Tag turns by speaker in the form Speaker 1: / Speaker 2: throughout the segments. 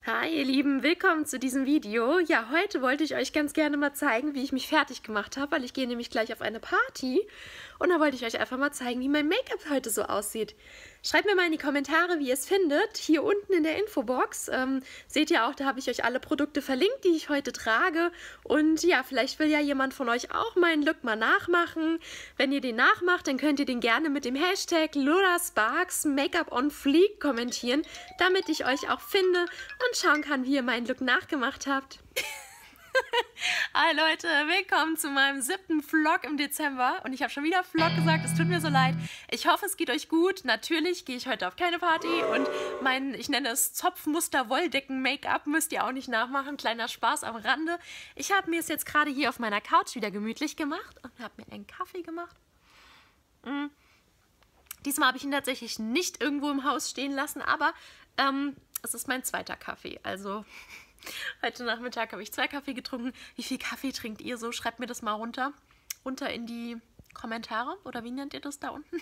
Speaker 1: Hi ihr Lieben, willkommen zu diesem Video. Ja, heute wollte ich euch ganz gerne mal zeigen, wie ich mich fertig gemacht habe, weil ich gehe nämlich gleich auf eine Party und da wollte ich euch einfach mal zeigen, wie mein Make-up heute so aussieht. Schreibt mir mal in die Kommentare, wie ihr es findet. Hier unten in der Infobox seht ihr auch, da habe ich euch alle Produkte verlinkt, die ich heute trage. Und ja, vielleicht will ja jemand von euch auch meinen Look mal nachmachen. Wenn ihr den nachmacht, dann könnt ihr den gerne mit dem Hashtag LolaSparks Make-up on Fleek kommentieren, damit ich euch auch finde und schauen kann, wie ihr meinen Look nachgemacht habt. Hi Leute, willkommen zu meinem 7. Vlog im Dezember und ich habe schon wieder Vlog gesagt, es tut mir so leid. Ich hoffe, es geht euch gut. Natürlich gehe ich heute auf keine Party und mein, ich nenne es Zopfmuster-Wolldecken-Make-up müsst ihr auch nicht nachmachen. Kleiner Spaß am Rande. Ich habe mir es jetzt gerade hier auf meiner Couch wieder gemütlich gemacht und habe mir einen Kaffee gemacht. Diesmal habe ich ihn tatsächlich nicht irgendwo im Haus stehen lassen, aber es ist mein zweiter Kaffee, also heute Nachmittag habe ich 2 Kaffee getrunken. Wie viel Kaffee trinkt ihr so? Schreibt mir das mal runter in die Kommentare, oder wie nennt ihr das da unten?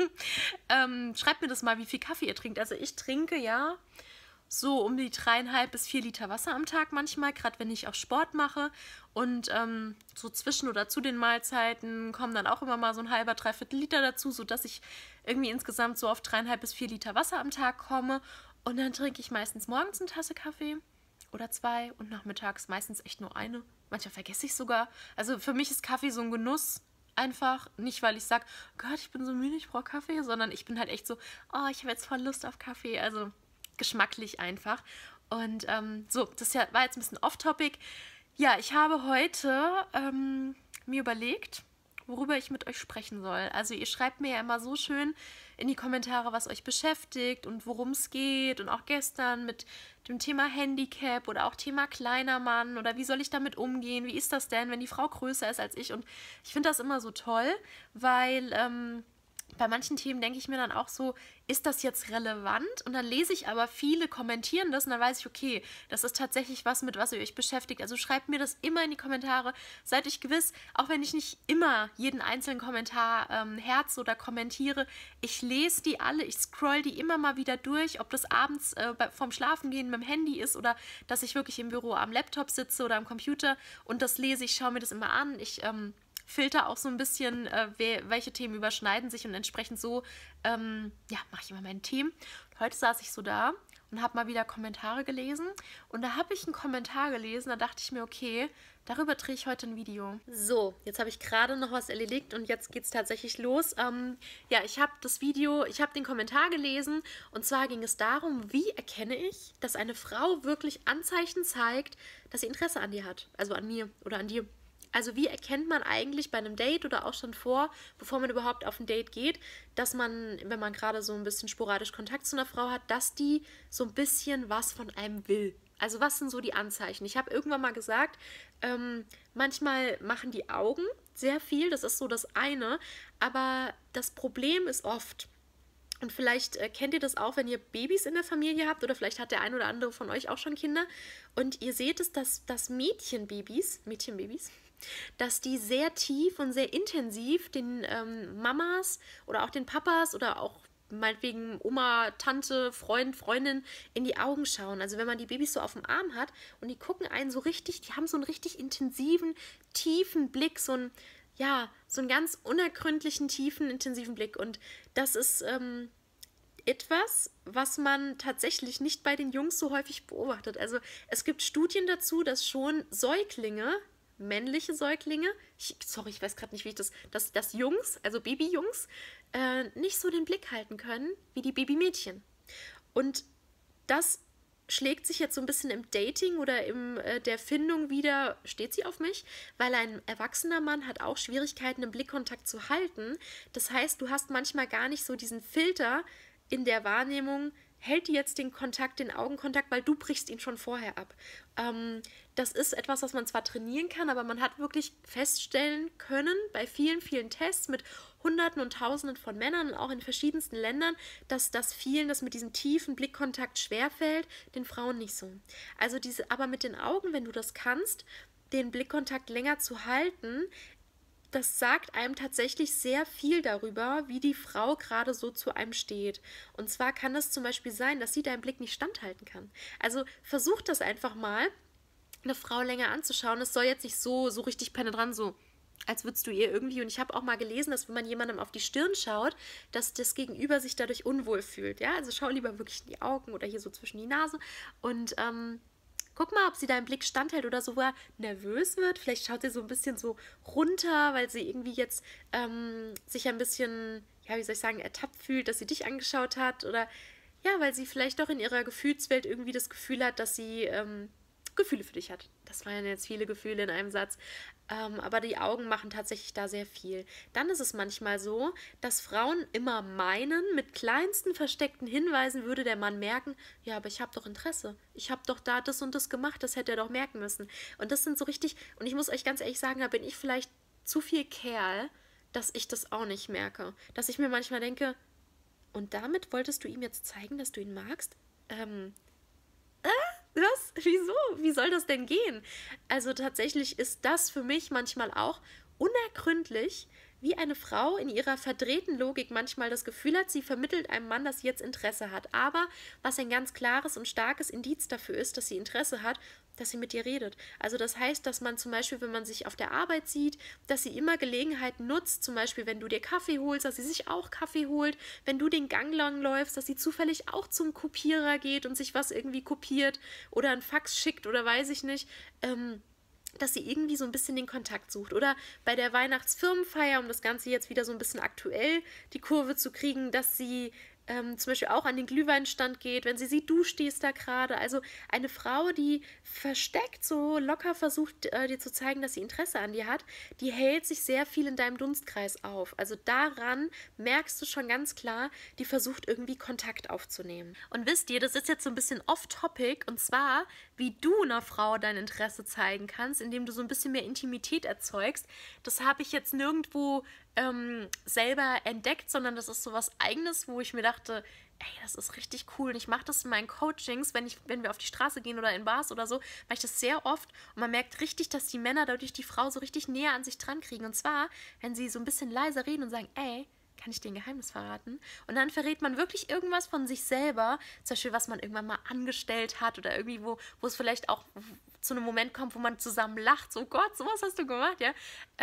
Speaker 1: Schreibt mir das mal, wie viel Kaffee ihr trinkt. Also ich trinke ja so um die 3,5 bis 4 Liter Wasser am Tag manchmal, gerade wenn ich auch Sport mache. Und so zwischen oder zu den Mahlzeiten kommen dann auch immer mal so ein halber, dreiviertel Liter dazu, sodass ich irgendwie insgesamt so auf 3,5 bis 4 Liter Wasser am Tag komme. Und dann trinke ich meistens morgens eine Tasse Kaffee oder 2 und nachmittags meistens echt nur eine. Manchmal vergesse ich sogar. Also für mich ist Kaffee so ein Genuss. Einfach nicht, weil ich sage, Gott, ich bin so müde, ich brauche Kaffee, sondern ich bin halt echt so, oh, ich habe jetzt voll Lust auf Kaffee. Also geschmacklich einfach. Und so, das war jetzt ein bisschen off-topic. Ja, ich habe heute mir überlegt, worüber ich mit euch sprechen soll. Also ihr schreibt mir ja immer so schön in die Kommentare, was euch beschäftigt und worum es geht. Und auch gestern mit dem Thema Handicap oder auch Thema kleiner Mann oder wie soll ich damit umgehen? Wie ist das denn, wenn die Frau größer ist als ich? Und ich finde das immer so toll, weil bei manchen Themen denke ich mir dann auch so, ist das jetzt relevant? Und dann lese ich aber viele kommentieren das und dann weiß ich, okay, das ist tatsächlich was, mit was ihr euch beschäftigt. Also schreibt mir das immer in die Kommentare. Seid euch gewiss, auch wenn ich nicht immer jeden einzelnen Kommentar herze oder kommentiere, ich lese die alle, ich scroll die immer mal wieder durch, ob das abends vorm Schlafengehen mit dem Handy ist oder dass ich wirklich im Büro am Laptop sitze oder am Computer und das lese ich, schaue mir das immer an. Ich filter auch so ein bisschen, welche Themen überschneiden sich und entsprechend so, ja, mache ich immer meine Themen. Heute saß ich so da und habe mal wieder Kommentare gelesen und da habe ich einen Kommentar gelesen, da dachte ich mir, okay, darüber drehe ich heute ein Video. So, jetzt habe ich gerade noch was erledigt und jetzt geht es tatsächlich los. Ja, ich habe den Kommentar gelesen und zwar ging es darum, wie erkenne ich, dass eine Frau wirklich Anzeichen zeigt, dass sie Interesse an dir hat, also an mir oder an dir. Also wie erkennt man eigentlich bei einem Date oder auch schon bevor man überhaupt auf ein Date geht, dass man, wenn man gerade so ein bisschen sporadisch Kontakt zu einer Frau hat, dass die so ein bisschen was von einem will. Also was sind so die Anzeichen? Ich habe irgendwann mal gesagt, manchmal machen die Augen sehr viel, das ist so das eine, aber das Problem ist oft, und vielleicht kennt ihr das auch, wenn ihr Babys in der Familie habt oder vielleicht hat der ein oder andere von euch auch schon Kinder und ihr seht es, dass Mädchenbabys, dass die sehr tief und sehr intensiv den Mamas oder auch den Papas oder auch meinetwegen Oma, Tante, Freund, Freundin in die Augen schauen. Also wenn man die Babys so auf dem Arm hat und die gucken einen so richtig, die haben so einen richtig intensiven, tiefen Blick, so einen ganz unergründlichen, tiefen, intensiven Blick. Und das ist etwas, was man tatsächlich nicht bei den Jungs so häufig beobachtet. Also es gibt Studien dazu, dass schon Säuglinge, männliche Säuglinge, ich weiß gerade nicht, wie ich dass Jungs, also Babyjungs, nicht so den Blick halten können wie die Babymädchen. Und das schlägt sich jetzt so ein bisschen im Dating oder in der Findung wieder, steht sie auf mich, weil ein erwachsener Mann hat auch Schwierigkeiten, einen Blickkontakt zu halten. Das heißt, du hast manchmal gar nicht so diesen Filter in der Wahrnehmung, hält die jetzt den Augenkontakt, weil du brichst ihn schon vorher ab. Das ist etwas, was man zwar trainieren kann, aber man hat wirklich feststellen können bei vielen, vielen Tests mit Hunderten und Tausenden von Männern und auch in verschiedensten Ländern, dass das vielen, das mit diesem tiefen Blickkontakt schwerfällt, den Frauen nicht so. Also aber mit den Augen, wenn du das kannst, den Blickkontakt länger zu halten, das sagt einem tatsächlich sehr viel darüber, wie die Frau gerade so zu einem steht. Und zwar kann es zum Beispiel sein, dass sie deinen Blick nicht standhalten kann. Also versuch das einfach mal, eine Frau länger anzuschauen. Es soll jetzt nicht so richtig penetrant, so als würdest du ihr irgendwie, und ich habe auch mal gelesen, dass wenn man jemandem auf die Stirn schaut, dass das Gegenüber sich dadurch unwohl fühlt. Ja, also schau lieber wirklich in die Augen oder hier so zwischen die Nase und guck mal, ob sie deinen Blick standhält oder sogar nervös wird. Vielleicht schaut sie so ein bisschen so runter, weil sie irgendwie jetzt sich ein bisschen, ja, wie soll ich sagen, ertappt fühlt, dass sie dich angeschaut hat. Oder ja, weil sie vielleicht doch in ihrer Gefühlswelt irgendwie das Gefühl hat, dass sie Gefühle für dich hat. Das waren jetzt viele Gefühle in einem Satz. Aber die Augen machen tatsächlich da sehr viel. Dann ist es manchmal so, dass Frauen immer meinen, mit kleinsten versteckten Hinweisen würde der Mann merken, ja, aber ich habe doch Interesse. Ich habe doch da das und das gemacht, das hätte er doch merken müssen. Und das sind so richtig, und ich muss euch ganz ehrlich sagen, da bin ich vielleicht zu viel Kerl, dass ich das auch nicht merke. Dass ich mir manchmal denke, und damit wolltest du ihm jetzt zeigen, dass du ihn magst? Was? Wieso? Wie soll das denn gehen? Also tatsächlich ist das für mich manchmal auch unergründlich, wie eine Frau in ihrer verdrehten Logik manchmal das Gefühl hat, sie vermittelt einem Mann, dass sie jetzt Interesse hat. Aber was ein ganz klares und starkes Indiz dafür ist, dass sie Interesse hat, dass sie mit dir redet. Also das heißt, dass man zum Beispiel, wenn man sich auf der Arbeit sieht, dass sie immer Gelegenheiten nutzt, zum Beispiel, wenn du dir Kaffee holst, dass sie sich auch Kaffee holt, wenn du den Gang lang läufst, dass sie zufällig auch zum Kopierer geht und sich was irgendwie kopiert oder ein Fax schickt oder weiß ich nicht, dass sie irgendwie so ein bisschen den Kontakt sucht. Oder bei der Weihnachtsfirmenfeier, um das Ganze jetzt wieder so ein bisschen aktuell die Kurve zu kriegen, dass sie zum Beispiel auch an den Glühweinstand geht, wenn sie sieht, du stehst da gerade. Also eine Frau, die versteckt so locker versucht, dir zu zeigen, dass sie Interesse an dir hat, die hält sich sehr viel in deinem Dunstkreis auf. Also daran merkst du schon ganz klar, die versucht irgendwie Kontakt aufzunehmen. Und wisst ihr, das ist jetzt so ein bisschen off-topic, und zwar, wie du einer Frau dein Interesse zeigen kannst, indem du so ein bisschen mehr Intimität erzeugst. Das habe ich jetzt nirgendwo selber entdeckt, sondern das ist so was Eigenes, wo ich mir dachte, ey, das ist richtig cool. Und ich mache das in meinen Coachings, wenn wir auf die Straße gehen oder in Bars oder so, mache ich das sehr oft. Und man merkt richtig, dass die Männer dadurch die Frau so richtig näher an sich dran kriegen. Und zwar, wenn sie so ein bisschen leiser reden und sagen, ey, kann ich dir ein Geheimnis verraten? Und dann verrät man wirklich irgendwas von sich selber, zum Beispiel, was man irgendwann mal angestellt hat oder irgendwie, wo es vielleicht auch zu einem Moment kommt, wo man zusammen lacht, so Gott, sowas hast du gemacht, ja,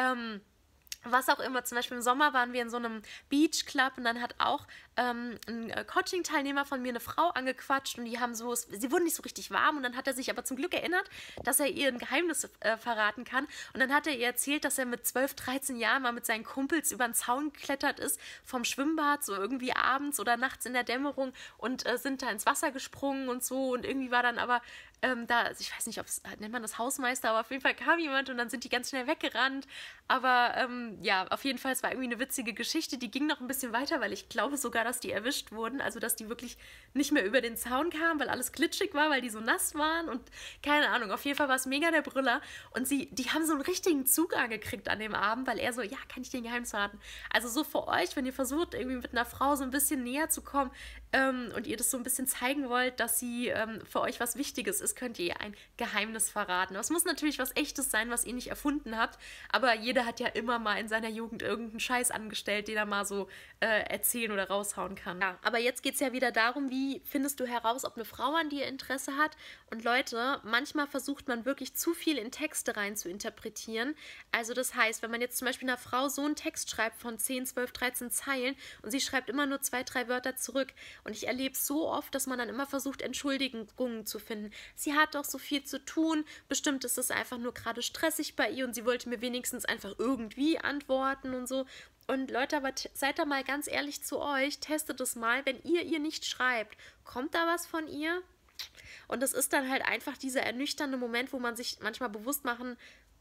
Speaker 1: was auch immer, zum Beispiel im Sommer waren wir in so einem Beach-Club und dann hat auch ein Coaching-Teilnehmer von mir eine Frau angequatscht und die haben so, sie wurden nicht so richtig warm und dann hat er sich aber zum Glück erinnert, dass er ihr ein Geheimnis verraten kann und dann hat er ihr erzählt, dass er mit 12, 13 Jahren mal mit seinen Kumpels über den Zaun geklettert ist, vom Schwimmbad, so irgendwie abends oder nachts in der Dämmerung und sind da ins Wasser gesprungen und so und irgendwie war dann aber da, also ich weiß nicht, nennt man das Hausmeister, aber auf jeden Fall kam jemand und dann sind die ganz schnell weggerannt. Aber ja, auf jeden Fall, es war irgendwie eine witzige Geschichte. Die ging noch ein bisschen weiter, weil ich glaube sogar, dass die erwischt wurden. Also, dass die wirklich nicht mehr über den Zaun kamen, weil alles glitschig war, weil die so nass waren und keine Ahnung. Auf jeden Fall war es mega der Brüller. Und die haben so einen richtigen Zug angekriegt an dem Abend, weil er so, ja, kann ich dir ein Geheimnis verraten? Also so für euch, wenn ihr versucht, irgendwie mit einer Frau so ein bisschen näher zu kommen und ihr das so ein bisschen zeigen wollt, dass sie für euch was Wichtiges ist, könnt ihr ihr ein Geheimnis verraten. Es muss natürlich was Echtes sein, was ihr nicht erfunden habt, aber jeder hat ja immer mal in seiner Jugend irgendeinen Scheiß angestellt, den er mal so erzählen oder raushauen kann. Ja, aber jetzt geht es ja wieder darum, wie findest du heraus, ob eine Frau an dir Interesse hat. Und Leute, manchmal versucht man wirklich zu viel in Texte rein zu interpretieren. Also das heißt, wenn man jetzt zum Beispiel einer Frau so einen Text schreibt von 10, 12, 13 Zeilen und sie schreibt immer nur 2, 3 Wörter zurück und ich erlebe es so oft, dass man dann immer versucht, Entschuldigungen zu finden. Sie hat doch so viel zu tun, bestimmt ist es einfach nur gerade stressig bei ihr und sie wollte mir wenigstens einfach irgendwie antworten und so. Und Leute, aber seid da mal ganz ehrlich zu euch, testet es mal, wenn ihr nicht schreibt, kommt da was von ihr? Und das ist dann halt einfach dieser ernüchternde Moment, wo man sich manchmal bewusst machen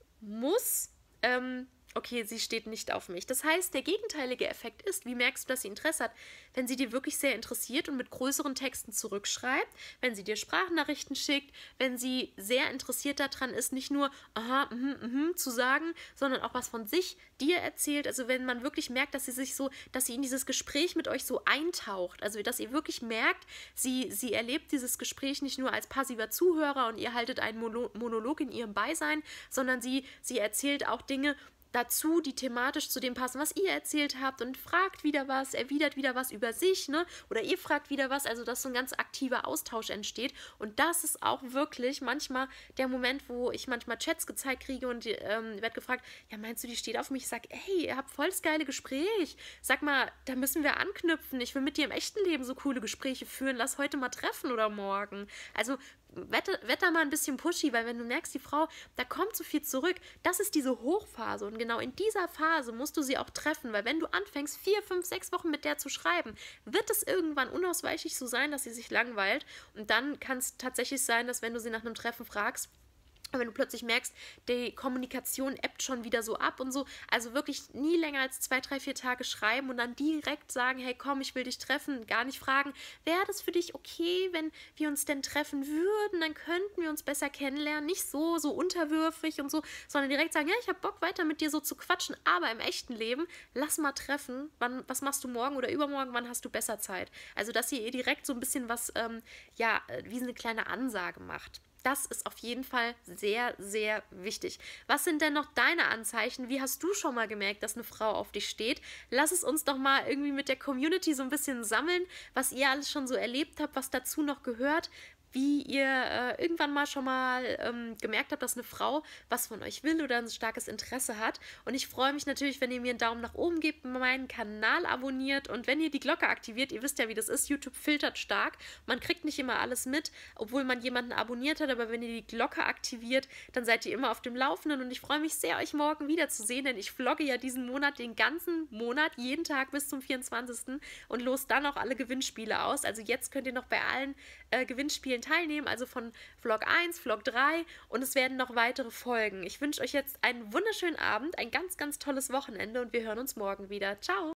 Speaker 1: muss, okay, sie steht nicht auf mich. Das heißt, der gegenteilige Effekt ist, wie merkst du, dass sie Interesse hat? Wenn sie dir wirklich sehr interessiert und mit größeren Texten zurückschreibt, wenn sie dir Sprachnachrichten schickt, wenn sie sehr interessiert daran ist, nicht nur aha, zu sagen, sondern auch was von sich dir erzählt. Also wenn man wirklich merkt, dass sie in dieses Gespräch mit euch so eintaucht, also dass ihr wirklich merkt, sie erlebt dieses Gespräch nicht nur als passiver Zuhörer und ihr haltet einen Monolog in ihrem Beisein, sondern sie erzählt auch Dinge, dazu, die thematisch zu dem passen, was ihr erzählt habt und fragt wieder was, erwidert wieder was über sich, ne? Oder ihr fragt wieder was, also dass so ein ganz aktiver Austausch entsteht. Und das ist auch wirklich manchmal der Moment, wo ich manchmal Chats gezeigt kriege und werde gefragt, ja, meinst du, die steht auf mich? Ich sage, ey, ihr habt voll das geile Gespräch. Sag mal, da müssen wir anknüpfen. Ich will mit dir im echten Leben so coole Gespräche führen. Lass heute mal treffen oder morgen. Also wetter mal ein bisschen pushy, weil wenn du merkst, die Frau, da kommt so viel zurück, das ist diese Hochphase und genau in dieser Phase musst du sie auch treffen, weil wenn du anfängst, 4, 5, 6 Wochen mit der zu schreiben, wird es irgendwann unausweichlich so sein, dass sie sich langweilt und dann kann es tatsächlich sein, dass wenn du sie nach einem Treffen fragst, wenn du plötzlich merkst, die Kommunikation ebbt schon wieder so ab und so, also wirklich nie länger als 2, 3, 4 Tage schreiben und dann direkt sagen, hey komm, ich will dich treffen, gar nicht fragen, wäre das für dich okay, wenn wir uns denn treffen würden, dann könnten wir uns besser kennenlernen, nicht so unterwürfig und so, sondern direkt sagen, ja, ich habe Bock weiter mit dir so zu quatschen, aber im echten Leben, lass mal treffen, was machst du morgen oder übermorgen, wann hast du besser Zeit? Also, dass ihr direkt so ein bisschen was, wie eine kleine Ansage macht. Das ist auf jeden Fall sehr, sehr wichtig. Was sind denn noch deine Anzeichen? Wie hast du schon mal gemerkt, dass eine Frau auf dich steht? Lass es uns doch mal irgendwie mit der Community so ein bisschen sammeln, was ihr alles schon so erlebt habt, was dazu noch gehört, wie ihr irgendwann mal schon mal gemerkt habt, dass eine Frau was von euch will oder ein starkes Interesse hat. Und ich freue mich natürlich, wenn ihr mir einen Daumen nach oben gebt, meinen Kanal abonniert und wenn ihr die Glocke aktiviert. Ihr wisst ja, wie das ist. YouTube filtert stark. Man kriegt nicht immer alles mit, obwohl man jemanden abonniert hat. Aber wenn ihr die Glocke aktiviert, dann seid ihr immer auf dem Laufenden. Und ich freue mich sehr, euch morgen wiederzusehen, denn ich vlogge ja diesen Monat, den ganzen Monat, jeden Tag bis zum 24. und los dann auch alle Gewinnspiele aus. Also jetzt könnt ihr noch bei allen Gewinnspielen teilnehmen, also von Vlog 1, Vlog 3 und es werden noch weitere Folgen. Ich wünsche euch jetzt einen wunderschönen Abend, ein ganz, ganz tolles Wochenende und wir hören uns morgen wieder. Ciao!